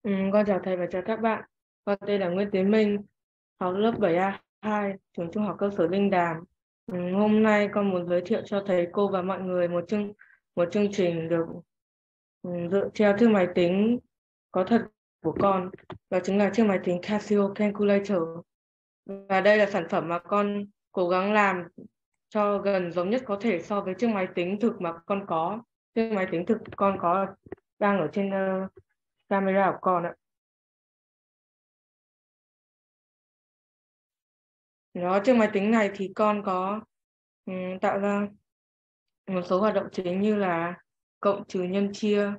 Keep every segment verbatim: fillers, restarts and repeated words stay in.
Ừ, con chào thầy và chào các bạn. Con tên là Nguyễn Tiến Minh, học lớp bảy A hai, trường Trung học cơ sở Linh Đàm. Ừ, hôm nay con muốn giới thiệu cho thầy cô và mọi người một chương một chương trình được ừ, dựa theo chiếc máy tính có thật của con, đó chính là chiếc máy tính Casio Calculator. Và đây là sản phẩm mà con cố gắng làm cho gần giống nhất có thể so với chiếc máy tính thực mà con có. Chiếc máy tính thực con có đang ở trên ờ, camera của con ạ. Đó, trên máy tính này thì con có ừm, tạo ra một số hoạt động chính như là cộng trừ nhân chia,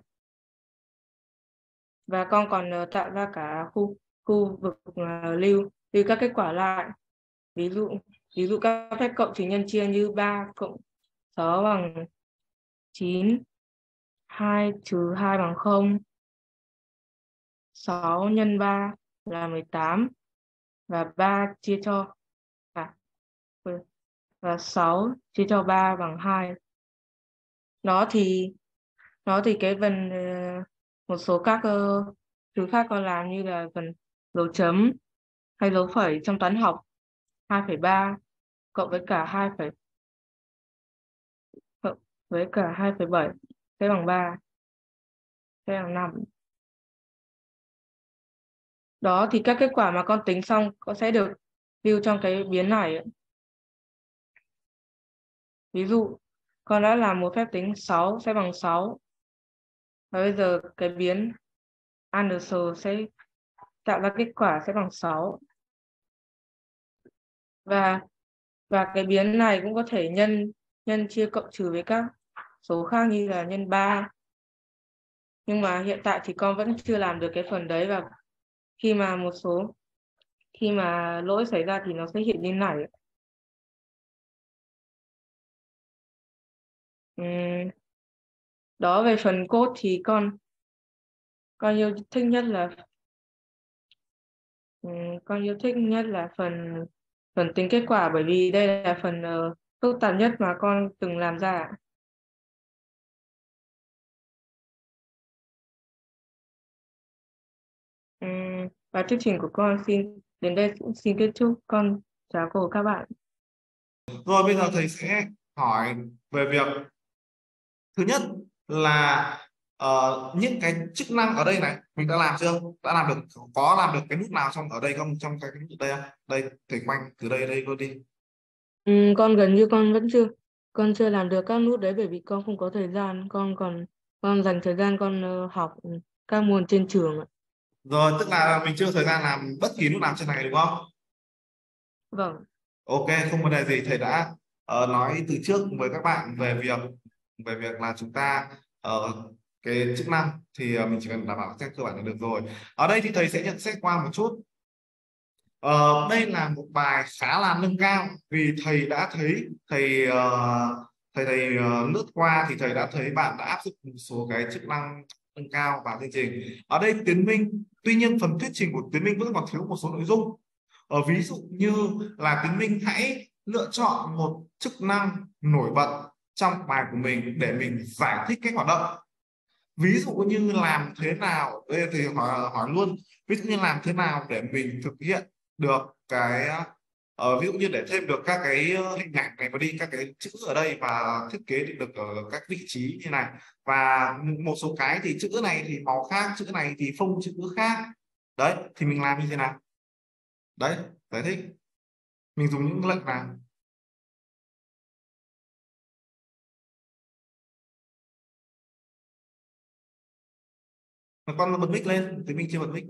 và con còn ờ, tạo ra cả khu khu vực ờ, lưu lưu các kết quả lại. Ví dụ ví dụ các phép cộng trừ nhân chia như ba cộng sáu bằng chín, hai trừ hai bằng không, sáu nhân ba là mười tám, và ba chia cho à, quên, và sáu chia cho ba bằng hai. Đó thì đó thì cái phần ờ, một số các ờ, thứ khác con làm như là phần dấu chấm hay dấu phẩy trong toán học, hai phẩy ba cộng với cả hai phẩy cộng với cả hai phẩy bảy sẽ bằng ba, sẽ bằng năm. Đó thì các kết quả mà con tính xong con sẽ được lưu trong cái biến này ấy. Ví dụ con đã làm một phép tính sáu sẽ bằng sáu, và bây giờ cái biến answer sẽ tạo ra kết quả sẽ bằng sáu, và và cái biến này cũng có thể nhân nhân chia cộng trừ với các số khác như là nhân ba. Nhưng mà hiện tại thì con vẫn chưa làm được cái phần đấy, và khi mà một số khi mà lỗi xảy ra thì nó sẽ hiện như này. Ừm, Đó, về phần code thì con con yêu thích nhất là ừm, con yêu thích nhất là phần phần tính kết quả, bởi vì đây là phần ờ, phức tạp nhất mà con từng làm ra. Ừm, và chương trình của con xin đến đây cũng xin kết thúc. Con chào cô và các bạn. Rồi bây giờ thầy sẽ hỏi về việc thứ nhất là ờ, những cái chức năng ở đây này mình đã làm chưa? Đã làm được, có làm được cái nút nào trong ở đây không? Trong cái, cái nút đây không? Đây, thầy quanh từ đây đây luôn đi. Ừm, con gần như con vẫn chưa con chưa làm được các nút đấy, bởi vì con không có thời gian. Con còn con dành thời gian con ờ, học các môn trên trường ạ. Rồi tức là mình chưa thời gian làm bất kỳ nút nào trên này đúng không? Vâng. Ok, không vấn đề gì. Thầy đã ờ, nói từ trước với các bạn về việc về việc là chúng ta ờ, cái chức năng thì ờ, mình chỉ cần đảm bảo các cơ bản là được rồi. Ở đây thì thầy sẽ nhận xét qua một chút. Ờ, đây là một bài khá là nâng cao, vì thầy đã thấy thầy ờ, thầy thầy ờ, lướt qua thì thầy đã thấy bạn đã áp dụng một số cái chức năng nâng cao vào chương trình. Ở đây Tiến Minh, tuy nhiên phần thuyết trình của Tiến Minh vẫn còn thiếu một số nội dung. Ờ, ví dụ như là Tiến Minh hãy lựa chọn một chức năng nổi bật trong bài của mình để mình giải thích cách hoạt động. Ví dụ như làm thế nào, đây thì hỏi hỏi luôn, ví dụ như làm thế nào để mình thực hiện được cái ờ, ví dụ như để thêm được các cái ờ, hình ảnh này và đi các cái chữ ở đây và thiết kế được ở các vị trí như này, và một số cái thì chữ này thì màu khác, chữ này thì phông chữ khác. Đấy thì mình làm như thế nào? Đấy, giải thích mình dùng những lệnh nào. Mà con bật mic lên thì mình chưa bật mic.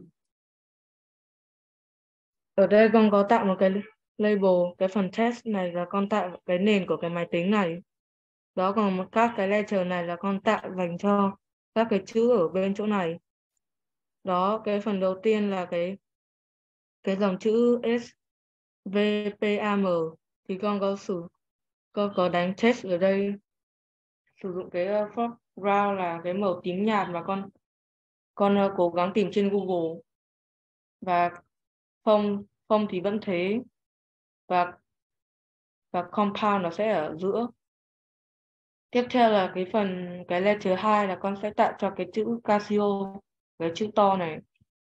Ở đây con có tạo một cái label, cái phần test này là con tạo cái nền của cái máy tính này. Đó, còn một các cái letter này là con tạo dành cho các cái chữ ở bên chỗ này. Đó, cái phần đầu tiên là cái cái dòng chữ S V P A M, thì con có sử con có đánh test ở đây, sử dụng cái uh, foreground là cái màu tím nhạt mà con con uh, cố gắng tìm trên Google, và phông phông thì vẫn thế, và và compound nó sẽ ở giữa. Tiếp theo là cái phần cái letter hai là con sẽ tạo cho cái chữ Casio, cái chữ to này.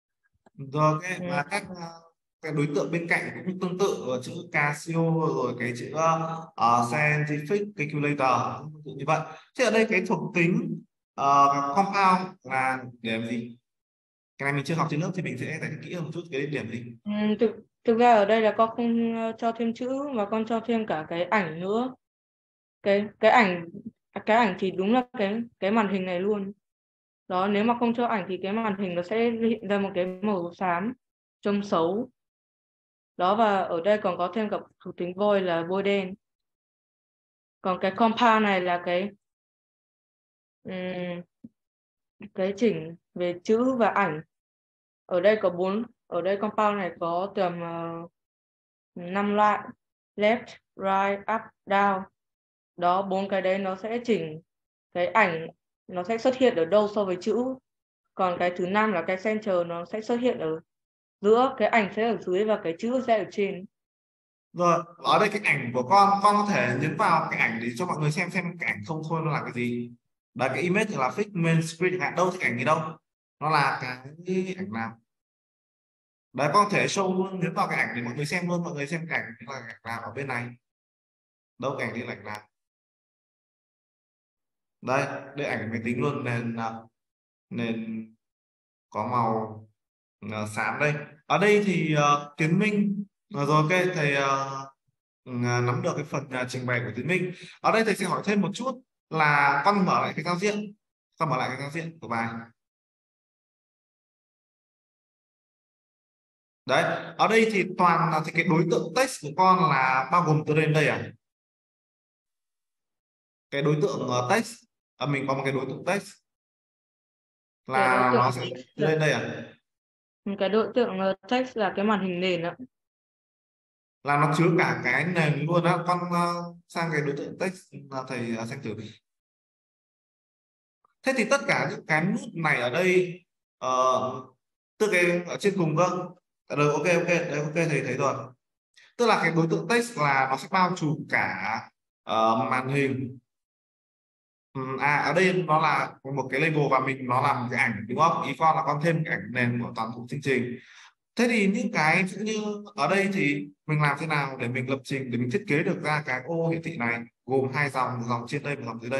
Rồi cái Ừ. và các ờ, cái đối tượng bên cạnh cũng tương tự, ở chữ Casio rồi cái chữ uh, scientific calculator tương tự như vậy. Thế ở đây cái thuộc tính ờ, compound là để làm gì? Cái này mình chưa học trên lớp thì mình sẽ giải thích kỹ hơn một chút cái điểm gì. Ừ, thực thực ra ở đây là con không ờ, cho thêm chữ mà con cho thêm cả cái ảnh nữa. Cái cái ảnh cái ảnh thì đúng là cái cái màn hình này luôn. Đó, nếu mà không cho ảnh thì cái màn hình nó sẽ hiện ra một cái màu xám trông xấu. Đó, và ở đây còn có thêm cả thuộc tính void là void đen. Còn cái compound này là cái ừm, cái chỉnh về chữ và ảnh. Ở đây có bốn ở đây compound này có tầm uh, năm loại: left, right, up, down. Đó, bốn cái đấy nó sẽ chỉnh cái ảnh nó sẽ xuất hiện ở đâu so với chữ. Còn cái thứ năm là cái center, nó sẽ xuất hiện ở giữa, cái ảnh sẽ ở dưới và cái chữ sẽ ở trên. Rồi ở đây cái ảnh của con con có thể nhấn vào cái ảnh để cho mọi người xem xem cái ảnh không thôi nó là cái gì. Đấy, cái image là fix main screen chẳng hạn, đâu thì ảnh gì đâu, nó là cái ảnh nào. Đấy, con có thể show luôn, nhấn vào cái ảnh để mọi người xem luôn, mọi người xem cái ảnh là ảnh nào ở bên này, đâu cái ảnh đi là ảnh nào. Đây đây ảnh máy tính luôn, nền à, nền có màu uh, xám đây. Ở đây thì uh, Tiến Minh uh, rồi ok thầy uh, nắm được cái phần uh, trình bày của Tiến Minh. Ở đây thầy sẽ hỏi thêm một chút là con mở lại cái giao diện, con mở lại cái giao diện của bài. Đấy, ở đây thì toàn là thì cái đối tượng text của con là bao gồm từ lên đây à, cái đối tượng uh, text à, mình có một cái đối tượng text Cái đối là tượng nó sẽ từ lên đây à, cái đối tượng ờ, text là cái màn hình nền ạ. là nó chứa cả cái nền luôn á. Con uh, sang cái đối tượng text là thầy uh, xem thử. Thế thì tất cả những cái nút này ở đây uh, từ cái ở trên cùng cơ. À, rồi ok ok đấy, ok thầy thấy rồi. Tức là cái đối tượng text là nó sẽ bao trùm cả uh, màn hình. Ừ, à ở đây nó là một cái label và mình nó làm cái ảnh đúng không, ý con là con thêm cái ảnh nền của toàn bộ chương trình. Thế thì những cái ví dụ như ở đây thì mình làm thế nào để mình lập trình, để mình thiết kế được ra cái ô hiển thị này gồm hai dòng, một dòng trên đây, một dòng dưới đây.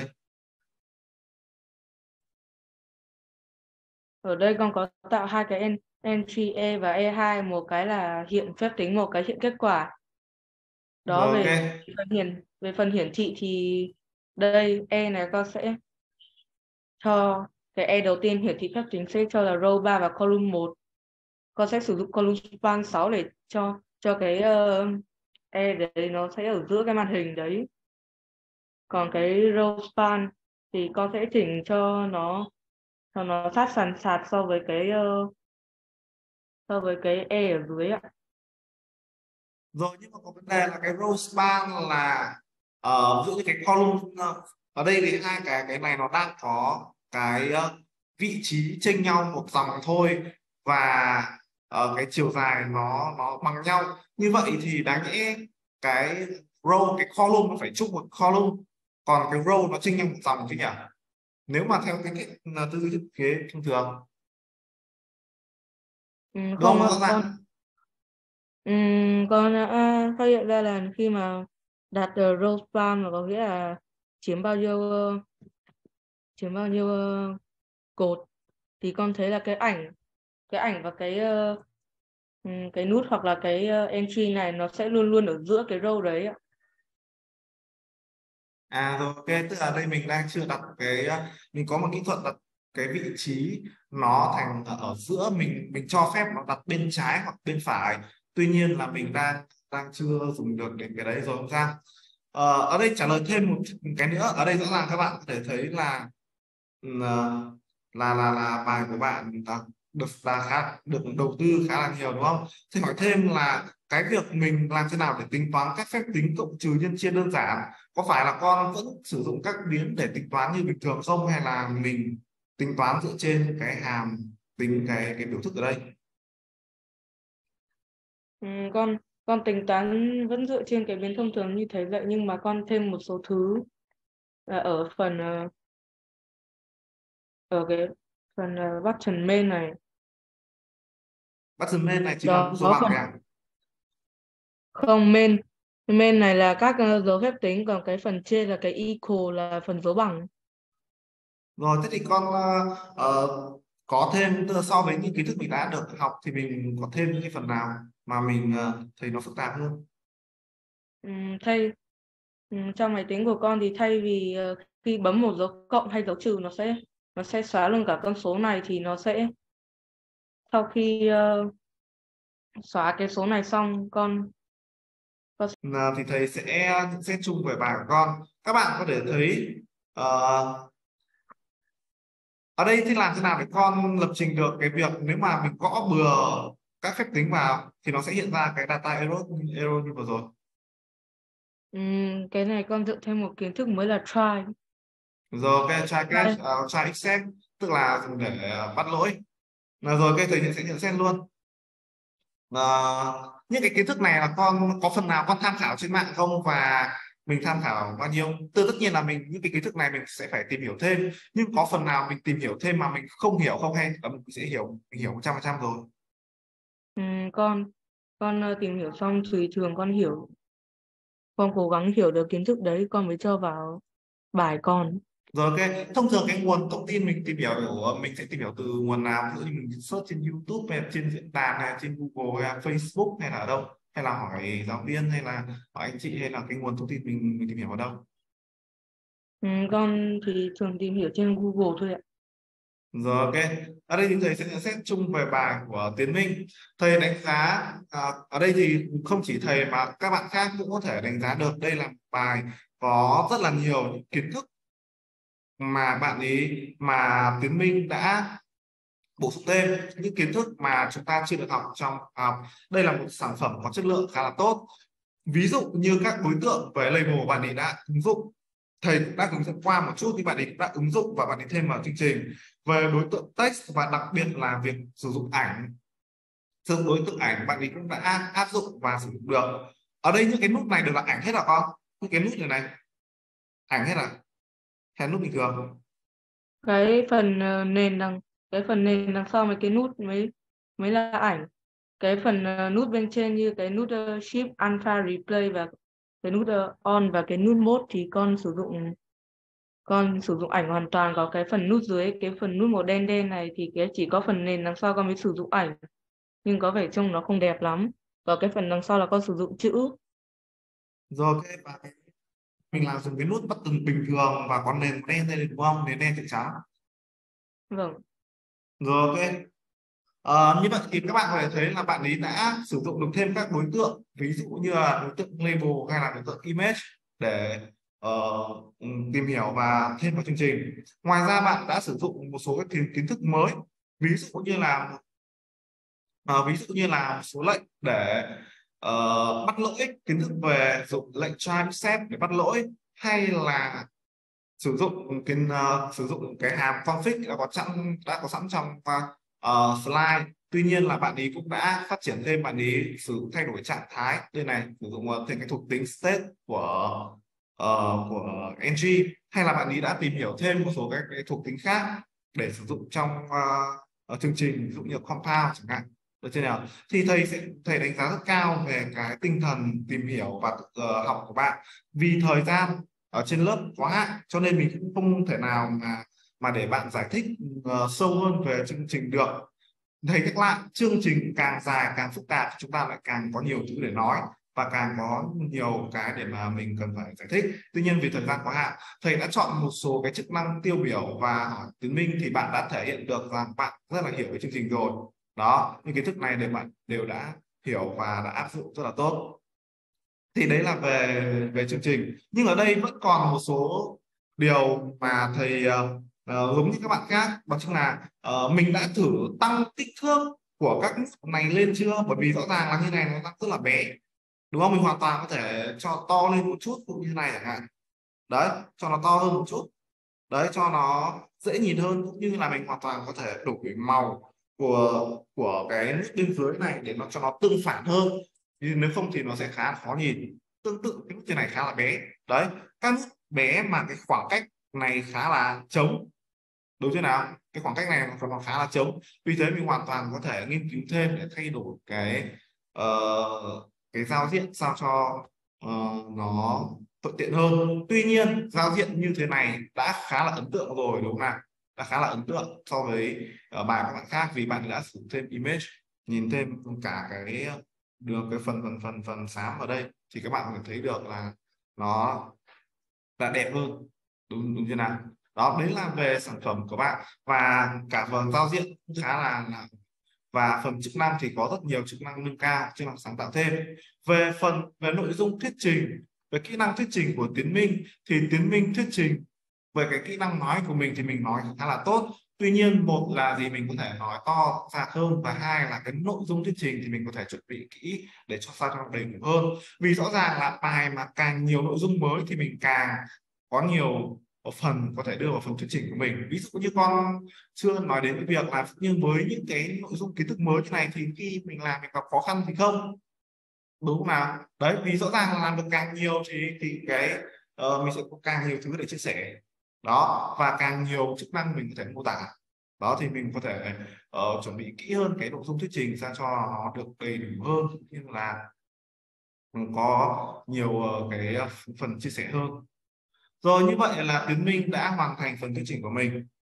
Ở đây con có tạo hai cái en- entry E và E hai, một cái là hiện phép tính, một cái hiện kết quả. Đó, Rồi ok. về phần hiển về phần hiển thị thì đây E này con sẽ cho cái E đầu tiên hiển thị phép tính sẽ cho là row ba và column một. Con sẽ sử dụng column span sáu để cho cho cái uh, E đấy nó sẽ ở giữa cái màn hình đấy. Còn cái row span thì con sẽ chỉnh cho nó cho nó sát sàn sạt so với cái uh, so với cái E ở dưới ạ. Rồi nhưng mà có vấn đề là cái row span là ở ví dụ như cái column ờ, ở đây thì hai cái cái này nó đang có cái ờ, vị trí chênh nhau một dòng thôi, và ờ, cái chiều dài nó nó bằng nhau. Như vậy thì đáng nhẽ cái row cái column nó phải chung một column, còn cái row nó chênh nhau một dòng chứ nhỉ, nếu mà theo cái cách ờ, tư duy thiết kế thông thường Ừ, đúng không, không nó ạ, rõ con ràng. ừ, con đã phát hiện ra là khi mà đặt uh, row span là có nghĩa là chiếm bao nhiêu ờ, chiếm bao nhiêu ờ, cột, thì con thấy là cái ảnh cái ảnh và cái ờ, ừ, cái nút hoặc là cái ờ, entry này nó sẽ luôn luôn ở giữa cái row đấy ạ. À rồi ok, tức là đây mình đang chưa đặt cái, mình có một kỹ thuật đặt cái vị trí nó thành ở giữa, mình mình cho phép nó đặt bên trái hoặc bên phải, tuy nhiên là mình đang đang chưa dùng được đến cái đấy rồi không sao. Ờ, ở đây trả lời thêm một cái nữa, ở đây rõ ràng các bạn có thể thấy là ừ, là là là bài của bạn là được là khá được đầu tư khá là nhiều đúng không? Thì hỏi thêm là cái việc mình làm thế nào để tính toán các phép tính cộng trừ nhân chia đơn giản, có phải là con vẫn sử dụng các biến để tính toán như bình thường không, hay là mình tính toán dựa trên cái hàm tính cái cái biểu thức ở đây? Ừ, con con tính toán vẫn dựa trên cái biến thông thường như thế vậy, nhưng mà con thêm một số thứ là ở phần ờ, ở cái phần uh, button main này. Button main này chính là nút Đó dấu bằng phần này ạ. không main. Main này là các ờ, dấu phép tính, còn cái phần trên là cái equal là phần dấu bằng. Rồi thế thì con ờ, ờ, có thêm, tức là so với những kiến thức mình đã được học thì mình có thêm những cái phần nào mà mình ờ, thấy nó phức tạp hơn. Ừm, thay ừm, trong máy tính của con thì thay vì ờ, khi bấm một dấu cộng hay dấu trừ nó sẽ nó sẽ xóa luôn cả con số này, thì nó sẽ sau khi ờ, xóa cái số này xong con con Là thì thầy sẽ sẽ chung về bài của con. Các bạn có thể thấy ờ, ở đây thì làm thế nào để con lập trình được cái việc nếu mà mình gõ bừa các phép tính vào thì nó sẽ hiện ra cái data error error như vừa rồi. ừm, cái này con dựa thêm một kiến thức mới là try. Rồi cái try catch, Try. uh, try except tức là dùng để ờ, bắt lỗi. Là rồi cái thầy sẽ nhận xét luôn. Ờ, những cái kiến thức này là con có phần nào con tham khảo trên mạng không, và mình tham khảo bao nhiêu? Từ tất nhiên là mình những cái kiến thức này mình sẽ phải tìm hiểu thêm, nhưng có phần nào mình tìm hiểu thêm mà mình không hiểu không, hay là mình sẽ hiểu mình hiểu một trăm phần trăm rồi? Ừm, con con ờ, tìm hiểu xong tùy thường con hiểu, con cố gắng hiểu được kiến thức đấy con mới cho vào bài con. Rồi cái thông thường cái nguồn thông tin mình tìm hiểu mình sẽ tìm hiểu từ nguồn nào? Ví dụ như mình search trên YouTube hay là trên diễn đàn hay là trên Google hay là Facebook hay là ở đâu, hay là hỏi giáo viên hay là hỏi anh chị, hay là cái nguồn thông tin mình, mình tìm hiểu ở đâu? Ừm, con thì thường tìm hiểu trên Google thôi ạ. Rồi ok, ở đây thì thầy sẽ nhận xét chung về bài của Tiến Minh. Thầy đánh giá à, ở đây thì không chỉ thầy mà các bạn khác cũng có thể đánh giá được đây là một bài có rất là nhiều những kiến thức mà bạn ấy mà Tiến Minh đã bổ sung thêm những kiến thức mà chúng ta chưa được học trong học. Đây là một sản phẩm có chất lượng khá là tốt. Ví dụ như các đối tượng về label bạn ấy đã ứng dụng, thầy cũng đã hướng dẫn qua một chút, nhưng bạn ấy cũng đã ứng dụng và bạn ấy thêm vào chương trình. Về đối tượng text và đặc biệt là việc sử dụng ảnh, sử dụng đối tượng ảnh bạn ấy cũng đã áp dụng và sử dụng được. Ở đây những cái nút này đều là ảnh hết hả con? Những cái nút này này ảnh hết à, hay nút bình thường? Cái phần ờ, nền đằng cái phần nền đằng sau mấy cái nút mới mới là ảnh. Cái phần ờ, nút bên trên như cái nút uh, shift alpha replay và cái nút ờ, on và cái nút mode thì con sử dụng con sử dụng ảnh hoàn toàn. Có cái phần nút dưới, cái phần nút màu đen đen này thì cái chỉ có phần nền đằng sau con mới sử dụng ảnh, nhưng có vẻ trông nó không đẹp lắm. Và cái phần đằng sau là con sử dụng chữ. Rồi cái và cái, mình làm dùng cái nút button bình thường và có nền đen đây đúng không, nền đen chữ trắng. Vâng. Rồi ok. Ờ, như vậy thì các bạn có thể thấy là bạn ấy đã sử dụng được thêm các đối tượng, ví dụ như là đối tượng label hay là đối tượng image để ờ, ừm, tìm hiểu và thêm vào chương trình. Ngoài ra bạn đã sử dụng một số các kiến, kiến thức mới, ví dụ như là ờ, ví dụ như là một số lệnh để ờ, bắt lỗi, kiến thức về dụng lệnh try set để bắt lỗi, hay là sử dụng cái uh, sử dụng cái hàm config đã có sẵn đã có sẵn trong uh, slide. Tuy nhiên là bạn ấy cũng đã phát triển thêm, bạn ấy sử dụng thay đổi trạng thái đây này, sử dụng uh, thêm cái thuộc tính state của uh, của ng, hay là bạn ấy đã tìm hiểu thêm một số các cái thuộc tính khác để sử dụng trong uh, ở chương trình, ví dụ như compound chẳng hạn. Được chưa nào? Thì thầy sẽ thầy đánh giá rất cao về cái tinh thần tìm hiểu và uh, học của bạn. Vì thời gian ở trên lớp quá hạn cho nên mình cũng không thể nào mà mà để bạn giải thích uh, sâu hơn về chương trình được. Thầy nhắc lại, chương trình càng dài càng phức tạp, chúng ta lại càng có nhiều thứ để nói và càng có nhiều cái để mà mình cần phải giải thích. Tuy nhiên vì thời gian quá hạn, thầy đã chọn một số cái chức năng tiêu biểu và hỏi Tiến Minh thì bạn đã thể hiện được rằng bạn rất là hiểu cái chương trình rồi. Đó, những kiến thức này để bạn đều đã hiểu và đã áp dụng rất là tốt. Thì đấy là về về chương trình, nhưng ở đây vẫn còn một số điều mà thầy uh, uh, giống như các bạn khác, đó chính là uh, mình đã thử tăng kích thước của các nút này lên chưa, bởi vì rõ ràng là như này nó đang rất là bé đúng không. Mình hoàn toàn có thể cho to lên một chút cũng như này chẳng hạn, đấy, cho nó to hơn một chút, đấy, cho nó dễ nhìn hơn, cũng như là mình hoàn toàn có thể đổi màu của của cái nút bên dưới này để nó cho nó tương phản hơn, nhưng nếu không thì nó sẽ khá là khó nhìn. Tương tự cái nút trên này khá là bé, đấy, các nút bé mà cái khoảng cách này khá là trống, đúng chưa nào? Cái khoảng cách này nó khá là trống, vì thế mình hoàn toàn có thể nghiên cứu thêm để thay đổi cái uh, cái giao diện sao cho uh, nó thuận tiện hơn. Tuy nhiên giao diện như thế này đã khá là ấn tượng rồi đúng không nào, đã khá là ấn tượng so với uh, bài các bạn khác, vì bạn đã sử dụng thêm image, nhìn thêm cả cái đường cái phần phần phần phần xám ở đây thì các bạn có thể thấy được là nó đã đẹp hơn, đúng đúng chưa nào? Đó, đấy là về sản phẩm của bạn, và cả phần giao diện cũng khá là, là và phần chức năng thì có rất nhiều chức năng nâng cao, chức năng sáng tạo thêm. Về phần về nội dung thuyết trình, về kỹ năng thuyết trình của Tiến Minh thì Tiến Minh thuyết trình về cái kỹ năng nói của mình thì mình nói khá là tốt. Tuy nhiên một là gì, mình có thể nói to ra hơn, và hai là cái nội dung thuyết trình thì mình có thể chuẩn bị kỹ để cho sao cho nó đầy đủ hơn. Vì rõ ràng là bài mà càng nhiều nội dung mới thì mình càng có nhiều phần có thể đưa vào phần thuyết trình của mình. Ví dụ như con chưa nói đến cái việc là như với những cái nội dung kiến thức mới như này thì khi mình làm mình gặp khó khăn thì không, đúng không nào? Đấy, vì rõ ràng là làm được càng nhiều thì thì cái uh, mình sẽ có càng nhiều thứ để chia sẻ đó, và càng nhiều chức năng mình có thể mô tả đó, thì mình có thể uh, chuẩn bị kỹ hơn cái nội dung thuyết trình ra cho nó được đầy đủ hơn, như là có nhiều uh, cái phần chia sẻ hơn. Rồi, như vậy là Tiến Minh đã hoàn thành phần thuyết trình của mình.